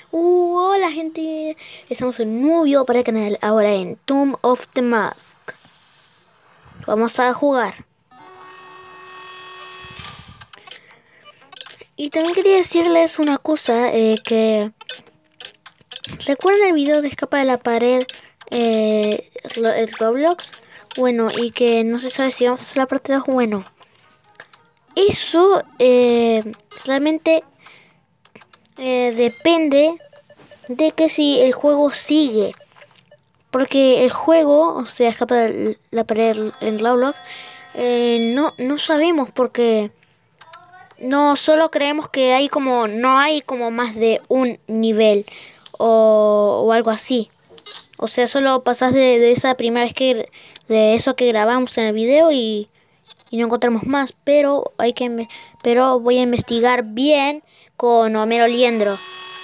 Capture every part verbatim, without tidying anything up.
Uh, hola gente, estamos en un nuevo video para el canal, ahora en Tomb of the Mask. Vamos a jugar. Y también quería decirles una cosa, eh, que... ¿Recuerdan el video de Escapa de la Pared, eh, Ro- el Roblox? Bueno, y que no se sabe si vamos a hacer la parte dos. Bueno, eso eh, realmente eh, depende de que si el juego sigue. Porque el juego, o sea, Escapa de la Pared en Roblox, eh, no, no sabemos porque no solo creemos que hay como, no hay como más de un nivel o, o algo así. O sea, solo pasas de, de esa primera vez que, de eso que grabamos en el video y, y no encontramos más. Pero hay que, inve- pero voy a investigar bien con Homero Liendro.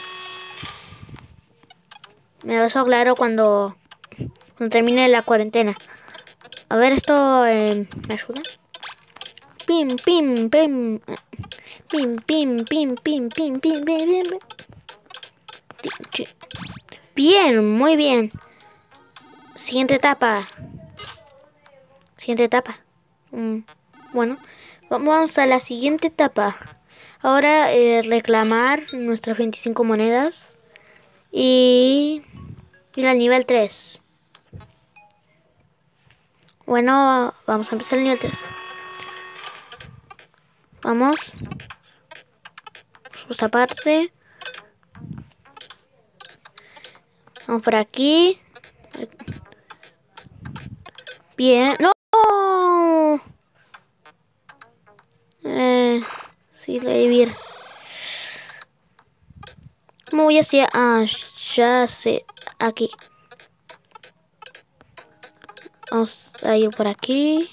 Me lo eso claro cuando, cuando termine la cuarentena. A ver, esto eh, ¿me ayuda? Pim, pim, pim. Pim, pim, pim, pim, pim, pim, pim, pim. Bien, muy bien. Siguiente etapa. Siguiente etapa. Mm, bueno, vamos a la siguiente etapa. Ahora eh, reclamar nuestras veinticinco monedas. Y ir al nivel tres. Bueno, vamos a empezar el nivel tres. Vamos. Sus aparte. Vamos por aquí. Bien. ¡No! Eh, sí, revivir. ¿Cómo voy hacia...? Ah, ya sé. Aquí. Vamos a ir por aquí.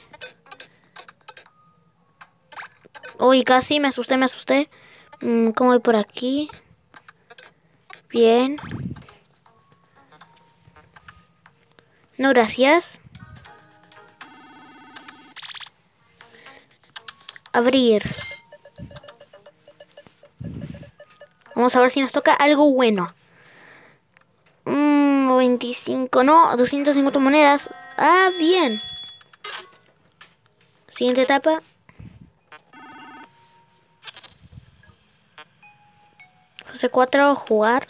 Uy, casi me asusté, me asusté. Mm, ¿Cómo voy por aquí? Bien. No, gracias. Abrir. Vamos a ver si nos toca algo bueno. Mm, veinticinco, no, doscientas cincuenta monedas. Ah, bien. Siguiente etapa. Fase cuatro, jugar.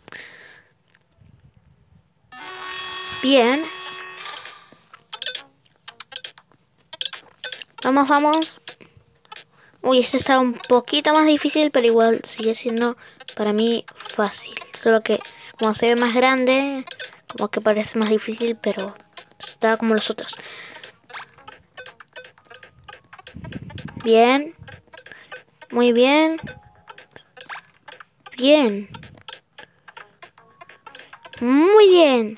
Bien. Vamos, vamos. Uy, este está un poquito más difícil, pero igual sigue siendo para mí fácil. Solo que como se ve más grande, como que parece más difícil, pero está como los otros. Bien. Muy bien. Bien. Muy bien.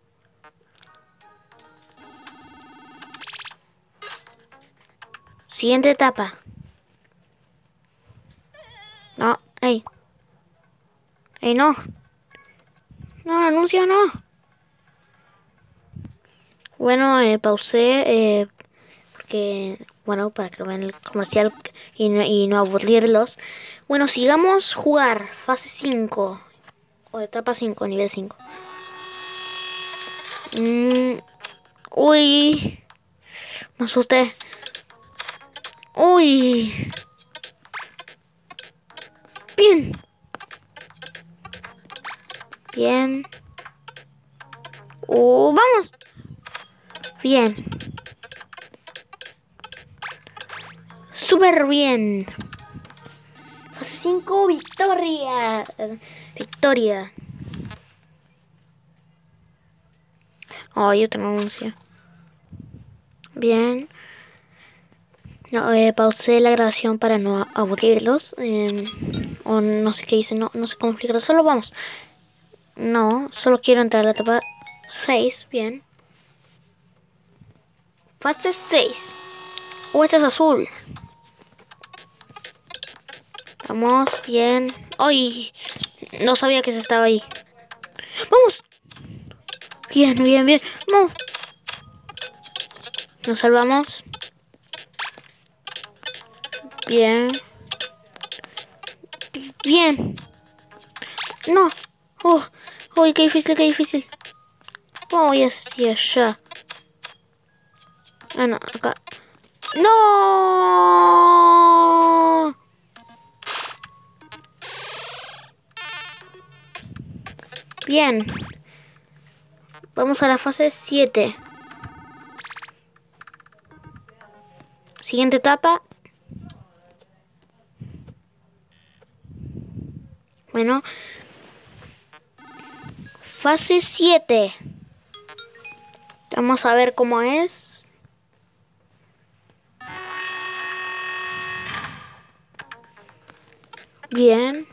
Siguiente etapa. No, ey. Ey, no. No, anuncio no. Bueno, eh, pausé, eh, porque, bueno, para que lo vean el comercial y no, y no aburrirlos. Bueno, sigamos jugar. Fase cinco. O etapa cinco, nivel cinco. Mm, uy. Me asusté. Uy. Bien. Bien. Uh, vamos. Bien. Súper bien. Fase cinco, victoria. Victoria. Ay, otro anuncio. Bien. No, eh, pausé la grabación para no aburrirlos. Eh, o no sé qué hice, no, no sé cómo explicarlo. Solo vamos. No, solo quiero entrar a la etapa seis. Bien. Fase seis. Oh, este es azul. Vamos, bien. ¡Ay! No sabía que se estaba ahí. ¡Vamos! Bien, bien, bien. ¡Vamos! Nos salvamos. Bien. Bien. No. Oh, uy, qué difícil, qué difícil. ¿Cómo voy hacia allá? Ah, no, acá. ¡No! Bien. Vamos a la fase siete. Siguiente etapa. Bueno. Fase siete. Vamos a ver cómo es. Bien.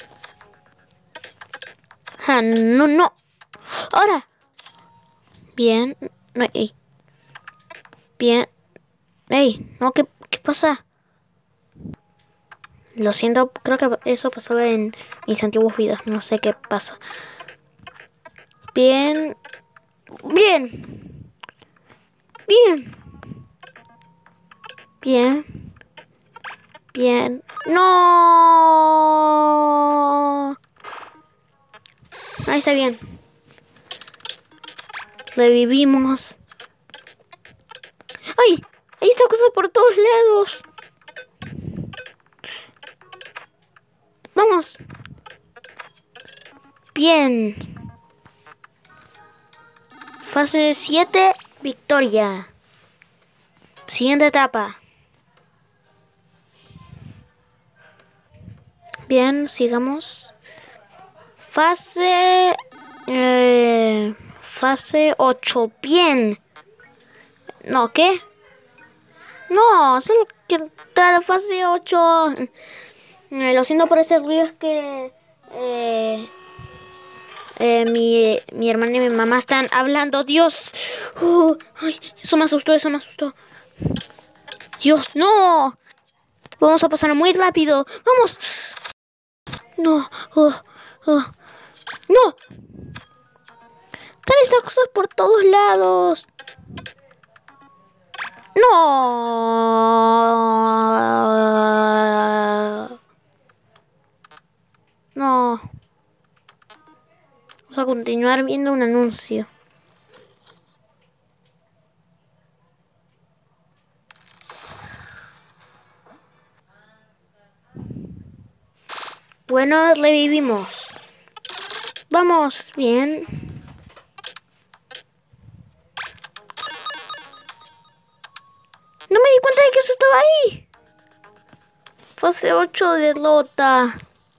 Ah, no, no. Ahora. Bien. No, ey. Bien. Ey, no, ¿qué, qué pasa? Lo siento, creo que eso pasaba en mis antiguos videos. No sé qué pasa. Bien. Bien. Bien. Bien. Bien. No. Ahí está bien. Revivimos. ¡Ay! Ahí está cosa por todos lados. Vamos. Bien. Fase siete, victoria. Siguiente etapa. Bien, sigamos. Fase... Eh, fase ocho. Bien. No, ¿qué? No, solo que está la fase ocho. Eh, lo siento por ese ruido, es que... Eh, eh, mi, mi hermana y mi mamá están hablando. Dios. Uh, ay, eso me asustó, eso me asustó. Dios, no. Vamos a pasar muy rápido. Vamos. No. Oh, oh. No. Están estas cosas por todos lados. No. No. Vamos a continuar viendo un anuncio. Bueno, revivimos. Vamos, bien. No me di cuenta de que eso estaba ahí. Fase ocho, derrota.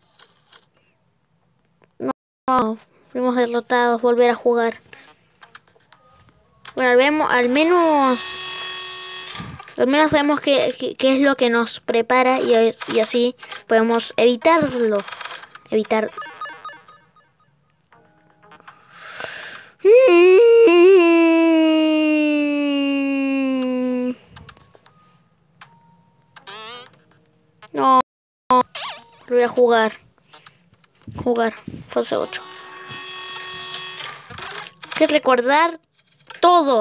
No, fuimos derrotados. Volver a jugar. Bueno, al, vemos, al menos... Al menos sabemos qué, qué, qué es lo que nos prepara y, y así podemos evitarlo. Evitar... No, voy a jugar. Jugar, fase ocho. Hay que recordar todo.